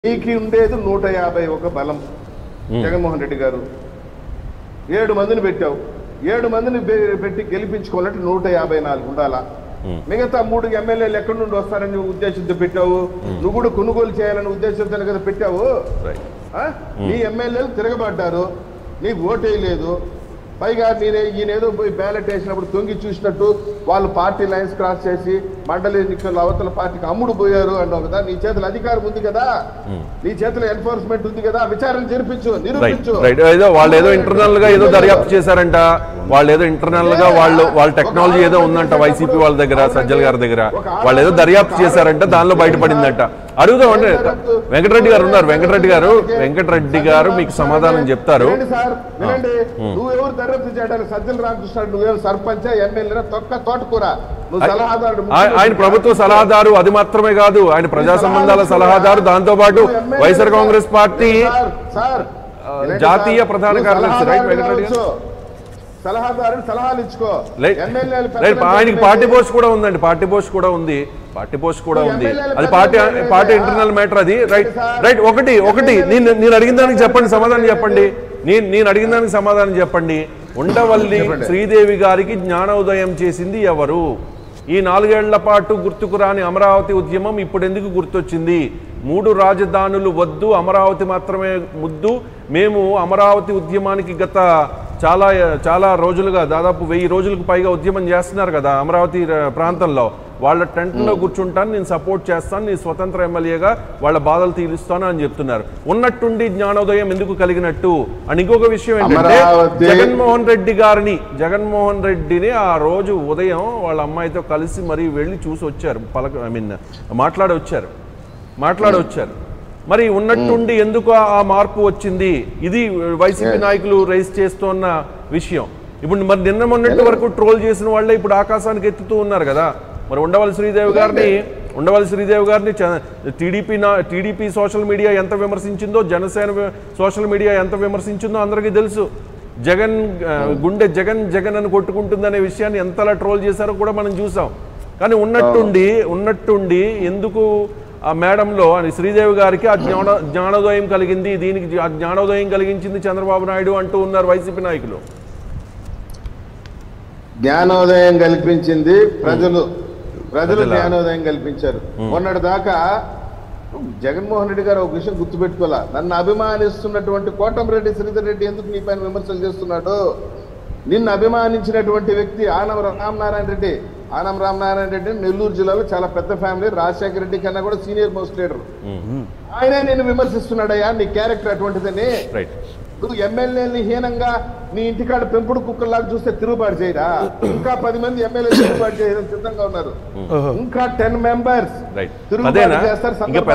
నీకు ఉండేది 151 బలం. జగన్మోహన్ రెడ్డి గారు 7 మందిని పెట్టావు. 7 మందిని పెట్టి గెలిపించుకోవాలంటే 154 ఉండాలా. మిగతా 3 ఎమ్మెల్యేలు ఎక్కడి నుండి వస్తారని ఉద్దేశంతో పెట్టావు. నువ్వు కూడా కొనుగోలు చేయాలని ఉద్దేశంతో కదా పెట్టావు. నీ ఎమ్మెల్యేలు తిరగబడ్డారు, నీకు ఓటేయలేదు. పైగా ఈయనేదో పోయి బ్యాలెట్ వేసినప్పుడు తొంగి చూసినట్టు వాళ్ళు పార్టీ లైన్స్ క్రాస్ చేసి మండలి ఎన్నికల అవతల పార్టీకి అమ్ముడు పోయారు అన్నావు కదా. నీ చేతులు అధికారం ఉంది కదా, నీ చేతులు ఎన్ఫోర్స్మెంట్ ఉంది కదా, విచారణ జరిపించు, నిరూపించు. వాళ్ళు ఏదో ఇంటర్నల్ గా ఏదో దర్యాప్తు చేశారంట, వాళ్ళు ఏదో ఇంటర్నల్ గా వాళ్ళ టెక్నాలజీ ఏదో ఉందంట వైసీపీ వాళ్ళ దగ్గర, సజ్జల్ గారి దగ్గర వాళ్ళు ఏదో దర్యాప్తు చేశారంట, దానిలో బయటపడిందంట. అడుగుదాం అంటే వెంకటరెడ్డి గారు ఉన్నారు. వెంకటరెడ్డి గారు మీకు సమాధానం చెప్తారు. నువ్వెవరు దర్యాప్తు చేయడానికి? సజ్జల రామకృష్ణ నువ్వేం సర్పంచ్ ఎమ్మెల్యే తొక్క తోటకూర, నువ్వు సలహాదారు. ఆయన ప్రభుత్వ సలహాదారు, అది మాత్రమే కాదు ఆయన ప్రజా సంబంధాల సలహాదారు. దాంతో పాటు వైఎస్ఆర్ కాంగ్రెస్ పార్టీ జాతీయ ప్రధాన కార్యదర్శి. రైట్ వెంకటరెడ్డి గారు సలహాదారుని సలహాలు ఇచ్చుకో. ఆయనకి పార్టీ పోస్ట్ కూడా ఉందండి, పార్టీ పోస్ట్ కూడా ఉంది, పార్టీ పోస్ట్ కూడా ఉంది. అది పార్టీ ఇంటర్నల్ మ్యాటర్ అది. రైట్ ఒకటి నేను అడిగిన దానికి చెప్పండి, సమాధానం చెప్పండి. నేను అడిగిన దానికి సమాధానం చెప్పండి. ఉండవల్లి శ్రీదేవి గారికి జ్ఞానోదయం చేసింది ఎవరు? ఈ 4 ఏళ్ల పాటు గుర్తుకు రాని అమరావతి ఉద్యమం ఇప్పుడు ఎందుకు గుర్తొచ్చింది? 3 రాజధానులు వద్దు, అమరావతి మాత్రమే ముద్దు. మేము అమరావతి ఉద్యమానికి గత చాలా రోజులుగా, దాదాపు 1000 రోజులకు పైగా ఉద్యమం చేస్తున్నారు కదా అమరావతి ప్రాంతంలో. వాళ్ళ టెంట్లో కూర్చుంటాను, నేను సపోర్ట్ చేస్తాను, నేను స్వతంత్ర ఎమ్మెల్యేగా వాళ్ళ బాధలు తీరుస్తాను అని చెప్తున్నారు. ఉన్నట్టుండి జ్ఞానోదయం ఎందుకు కలిగినట్టు? అని ఇంకొక విషయం ఏంటంటే జగన్మోహన్ రెడ్డిని ఆ రోజు ఉదయం వాళ్ళ అమ్మాయితో కలిసి మరీ వెళ్ళి చూసి వచ్చారు, మాట్లాడి వచ్చారు. మరి ఉన్నట్టుండి ఎందుకు ఆ మార్పు వచ్చింది? ఇది వైసీపీ నాయకులు రైజ్ చేస్తున్న విషయం. ఇప్పుడు మరి నిన్న మొన్నటి వరకు ట్రోల్ చేసిన వాళ్ళే ఇప్పుడు ఆకాశానికి ఎత్తుతూ ఉన్నారు కదా. మరి ఉండవల్లి శ్రీదేవి గారిని టీడీపీ సోషల్ మీడియా ఎంత విమర్శించిందో, జనసేన సోషల్ మీడియా ఎంత విమర్శించిందో అందరికీ తెలుసు. గుండె జగన్ అని కొట్టుకుంటుందనే విషయాన్ని ఎంతలా ట్రోల్ చేశారో కూడా మనం చూసాం. కానీ ఉన్నట్టుండి ఎందుకు ఆ మేడంలో శ్రీదేవి గారికి ఆ జ్ఞానోదయం కలిగింది, దీనికి ఆ జ్ఞానోదయం కలిగించింది చంద్రబాబు నాయుడు అంటూ ఉన్నారు వైసీపీ నాయకులు. జ్ఞానోదయం కల్పించింది ప్రజలు జ్ఞానోదయం కల్పించారు. మొన్నటి దాకా జగన్మోహన్ రెడ్డి గారు ఒక విషయం గుర్తుపెట్టుకోవాలా, నన్ను అభిమానిస్తున్నటువంటి కోటమిరెడ్డి శ్రీధర్ రెడ్డి ఎందుకు నీ పైన విమర్శలు చేస్తున్నాడు? నిన్ను అభిమానించినటువంటి వ్యక్తి ఆనం రామనారాయణ రెడ్డి నెల్లూరు జిల్లాలో చాలా పెద్ద ఫ్యామిలీ, రాజశేఖర రెడ్డి కన్నా కూడా సీనియర్ మోస్ట్ లీడర్. ఆయనే నేను విమర్శిస్తున్నాడయ్యా, నీ క్యారెక్టర్ అటువంటిదని. నువ్వు ఎమ్మెల్యేని హీనంగా నీ ఇంటికాడ పెంపుడు కుక్కల్లాగా చూస్తే తిరుగుబాటు చేయరా? ఇంకా 10 మంది ఎమ్మెల్యేలు తిరుగుబాటు చేయడానికి సిద్ధంగా ఉన్నారు. ఇంకా 10 మెంబర్స్ తిరుగుబాటు చేస్తారు.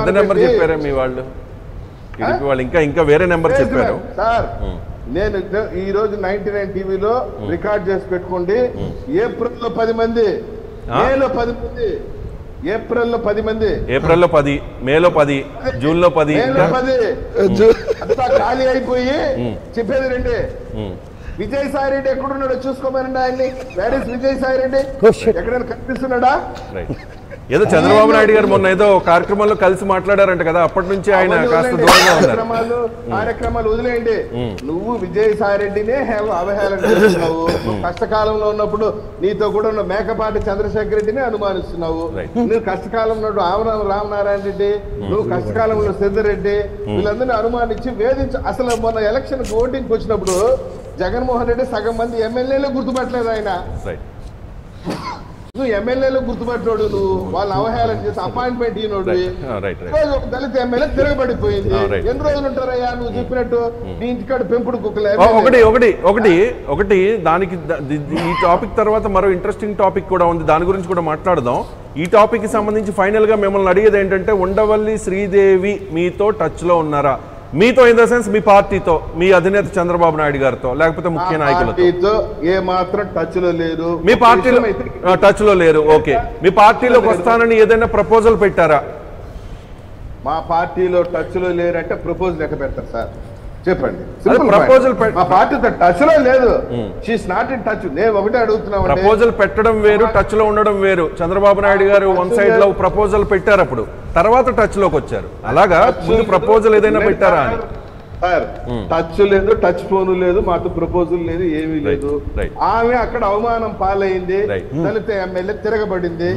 ఇంకా వేరే నెంబర్ చెప్పారు సార్. నేను ఈ రోజు 99 టీవీలో రికార్డ్ చేసి పెట్టుకోండి. ఏప్రిల్లో 10 మంది, మేలో 10 మంది, ఏప్రిల్లో 10 మంది, ఏప్రిల్లో 10, మేలో 10, జూన్లో 10 అంతా ఖాళీ అయిపోయి చెప్పేది రండి. విజయసాయి రెడ్డి ఎక్కడున్నాడో చూసుకోమనండి ఆయన్ని. Where is Vijayasai Reddy? ఎక్కడైనా కనిపిస్తున్నాడా? ఏదో చంద్రబాబు నాయుడు గారు మొన్న ఏదో కార్యక్రమంలో కలిసి మాట్లాడారంట కదా, అప్పటి నుంచి ఆయన కాస్త దూరంగా ఉన్నారు. కార్యక్రమాలు వదిలేయండి. నువ్వు విజయసాయి రెడ్డినే అవహేళన చేస్తున్నావు. కష్టకాలంలో ఉన్నప్పుడు నీతో కూడా ఉన్న మేకపాటి చంద్రశేఖర్ రెడ్డిని అనుమానిస్తున్నావు. నువ్వు కష్టకాలంలో రామనారాయణ రెడ్డి, నువ్వు కష్టకాలంలో సిద్ధారెడ్డి, వీళ్ళందరినీ అనుమానించి వేధించు. అసలు మొన్న ఎలక్షన్ ఓటింగ్ వచ్చినప్పుడు జగన్మోహన్ రెడ్డి సగం మంది ఎమ్మెల్యేలు గుర్తుపట్టలేదు ఆయన. నువ్వు ఎమ్మెల్యేలు గుర్తుపట్టినోడు, నువ్వు వాళ్ళని అవహేళన చేసి అపాయింట్మెంట్ ఈనోడు. దళిత ఎమ్మెల్యే తిరగబడిపోయింది. ఎన్ని రోజులు ఉంటారయ్యా నువ్వు చెప్పినట్టు? నీ ఇంటికాడ పెంపుడు కుక్కలే. ఒకటి దానికి ఈ టాపిక్ తర్వాత మరో ఇంట్రెస్టింగ్ టాపిక్ కూడా ఉంది, దాని గురించి కూడా మాట్లాడదాం. ఈ టాపిక్ కి సంబంధించి ఫైనల్ గా మిమ్మల్ని అడిగేది ఏంటంటే, ఉండవల్లి శ్రీదేవి మీతో టచ్ లో ఉన్నారా? మీతో ఇన్ ద సెన్స్ మీ పార్టీతో, మీ అధినేత చంద్రబాబు నాయుడు గారితో, లేకపోతే ముఖ్య నాయకులతో ఏ మాత్రం టచ్ లో లేరు. మీ పార్టీలో టచ్ లో లేరు. ఓకే, మీ పార్టీలోకి వస్తానని ఏదైనా ప్రపోజల్ పెట్టారా? మా పార్టీలో టచ్ లో లేరంటే ప్రపోజల్ ఎట్లా పెడతారు సార్? చెప్పండి. ప్రపోజల్ మా పార్టీతో టచ్ లో లేదు. She is not in touch. నేను ఒకటే అడుగుతున్నా, ప్రపోజల్ పెట్టడం వేరు, టచ్ లో ఉండడం వేరు. చంద్రబాబు నాయుడు గారు వన్ సైడ్ లో ప్రపోజల్ పెట్టారు, అప్పుడు తర్వాత టచ్ లోకి వచ్చారు. అలాగా ముందు ప్రపోజల్ ఏదైనా పెట్టారా అని. టచ్ లేదు, టచ్ ఫోన్ లేదు, మాకు ప్రపోజల్ లేదు, ఏమీ లేదు. ఆమె అక్కడ అవమానం పాలైంది. దళిత ఎమ్మెల్యే తిరగబడింది.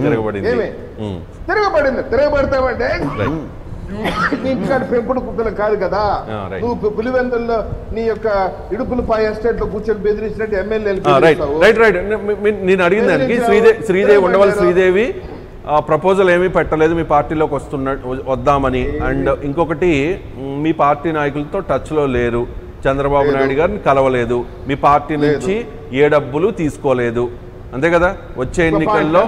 తిరగబడతామంటే ఇక్కడ పెంపుడు కుక్కలు కాదు కదా. నువ్వు పులివెందుల్లో నీ యొక్క ఇడుపుల పై ఎస్టేట్ లో కూర్చొని బెదిరించినట్టు ఎమ్మెల్యేలు. నేను అడిగిన దానికి శ్రీదేవి ఉండవల్లి శ్రీదేవి ప్రపోజల్ ఏమీ పెట్టలేదు, మీ పార్టీలోకి వద్దామని. అండ్ ఇంకొకటి, మీ పార్టీ నాయకులతో టచ్ లో లేరు, చంద్రబాబు నాయుడు గారిని కలవలేదు, మీ పార్టీ నుంచి ఏ డబ్బులు తీసుకోలేదు, అంతే కదా. వచ్చే ఎన్నికల్లో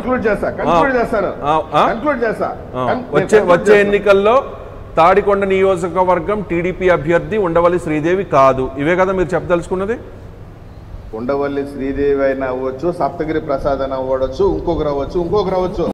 వచ్చే ఎన్నికల్లో తాడికొండ నియోజకవర్గం టీడీపీ అభ్యర్థి ఉండవల్లి శ్రీదేవి కాదు. ఇవే కదా మీరు చెప్పదలుచుకున్నది. ఉండవల్లి శ్రీదేవి అయినా అవ్వచ్చు, సప్తగిరి ప్రసాద్ అయినా అవ్వచ్చు, ఇంకొకరు అవ్వచ్చు.